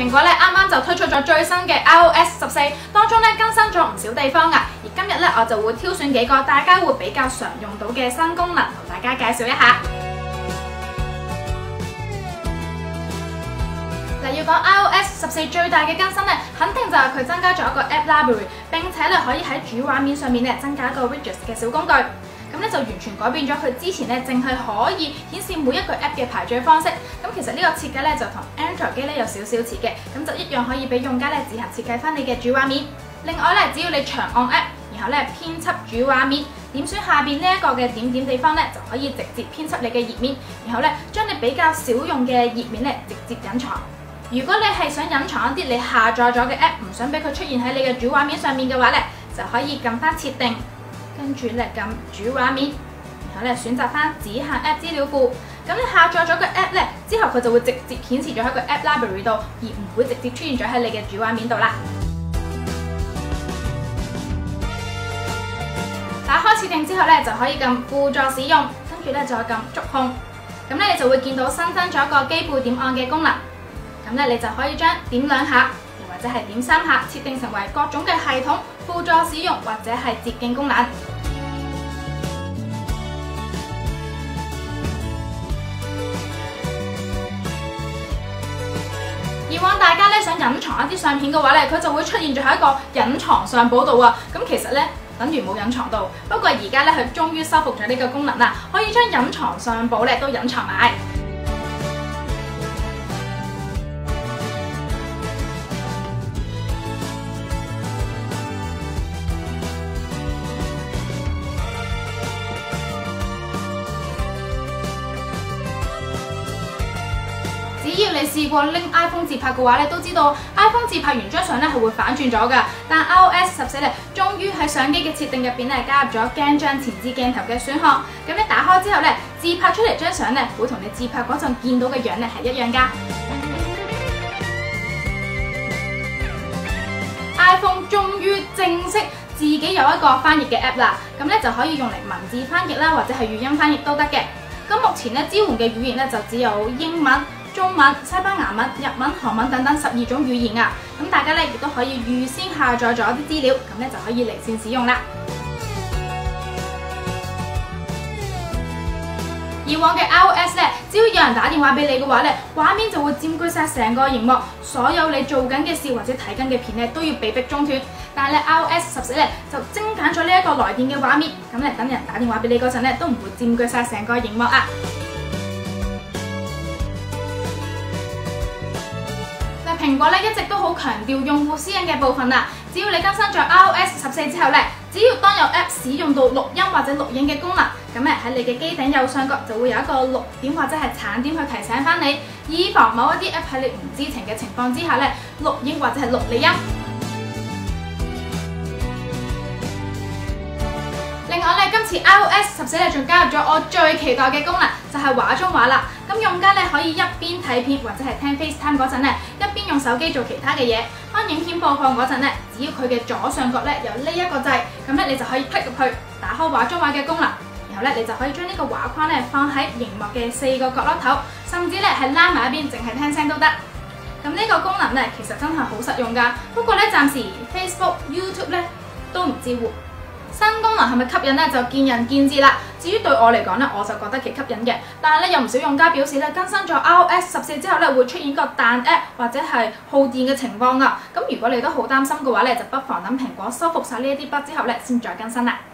蘋果咧啱啱就推出咗最新嘅 iOS 14，當中咧更新咗唔少地方啊。而今日咧我就會挑選幾個大家會比較常用到嘅新功能，同大家介紹一下。嗱，要講 iOS 14最大嘅更新咧，肯定就係佢增加咗一個 App Library， 並且咧可以喺主畫面上面咧增加一個 Widgets 嘅小工具。咁咧就完全改變咗佢之前咧淨係可以顯示每一個 App 嘅排序方式。咁其實呢個設計咧就同 Android 機咧有少少似嘅，咁就一樣可以俾用家咧自行設計翻你嘅主畫面。另外咧，只要你長按 App， 然後咧編輯主畫面，點選下邊呢一個嘅點點地方咧，就可以直接編輯你嘅頁面，然後咧將你比較少用嘅頁面咧直接隱藏。如果你係想隱藏一啲你下載咗嘅 App， 唔想俾佢出現喺你嘅主畫面上面嘅話咧，就可以撳翻設定，跟住咧撳主畫面，然後咧選擇翻只限 App 資料庫。咁你下載咗個 App 咧，之後佢就會直接顯示咗喺個 App Library 度，而唔會直接出現咗喺你嘅主畫面度啦。打開設定之後咧，就可以撳輔助使用，跟住咧再撳觸控，咁咧你就會見到新增咗一個機背點按嘅功能。咁咧你就可以將點兩下，或者係點三下設定成為各種嘅系統輔助使用或者係捷徑功能。以往大家咧想隱藏一啲相片嘅話咧，佢就會出現咗喺一個隱藏相簿度啊。咁其實咧等於冇隱藏到，不過而家咧佢終於修復咗呢個功能啦，可以將隱藏相簿咧都隱藏埋。只要你試過拎 iPhone 自拍嘅話咧，都知道 iPhone 自拍完張相咧係會反轉咗㗎。但 iOS 14咧，終於喺相機嘅設定入邊咧加入咗鏡像前置鏡頭嘅選項。咁你打開之後咧，自拍出嚟張相咧會同你自拍嗰陣見到嘅樣咧係一樣㗎。iPhone 終於正式自己有一個翻譯嘅 app 啦，咁咧就可以用嚟文字翻譯啦，或者係語音翻譯都得嘅。咁目前咧支援嘅語言咧就只有英文、中文、西班牙文、日文、韓文等等12種語言啊！咁大家咧亦都可以預先下載咗啲資料，咁咧就可以離線使用啦。以往嘅 iOS 咧，只要有人打電話俾你嘅話咧，畫面就會佔據晒成個熒幕，所有你做緊嘅事或者睇緊嘅片咧都要被迫中斷。但係咧 iOS 14咧就精簡咗呢一個來電嘅畫面，咁咧等人打電話俾你嗰陣咧都唔會佔據晒成個熒幕啊！蘋果咧一直都好強調用戶私隱嘅部分啦，只要你更新咗 iOS 14之後咧，只要當有 App 使用到錄音或者錄影嘅功能，咁咧喺你嘅機頂右上角就會有一個綠點或者係橙點去提醒翻你，以防某一啲 App 喺你唔知情嘅情況之下咧錄影或者係錄你音。另外咧，今次 iOS 14咧仲加入咗我最期待嘅功能，就係畫中畫啦。咁用家咧可以一邊睇片或者係聽 FaceTime 嗰陣咧，一邊用手機做其他嘅嘢。當影片播放嗰陣咧，只要佢嘅左上角咧有呢一個掣，咁咧你就可以 click 入去，打開畫中畫嘅功能，然後咧你就可以將呢個畫框咧放喺熒幕嘅4個角落頭，甚至咧係拉埋一邊，淨係聽聲都得。咁呢個功能咧其實真係好實用㗎，不過咧暫時 Facebook、YouTube 咧都唔支援。新功能係咪吸引咧，就見仁見智啦。至於對我嚟講咧，我就覺得幾吸引嘅。但係咧，有唔少用家表示咧，更新咗 iOS 14之後咧，會出現個彈 App 或者係耗電嘅情況啊。咁如果你都好擔心嘅話咧，就不妨等蘋果修復晒呢一啲 bug 之後咧，先再更新啦。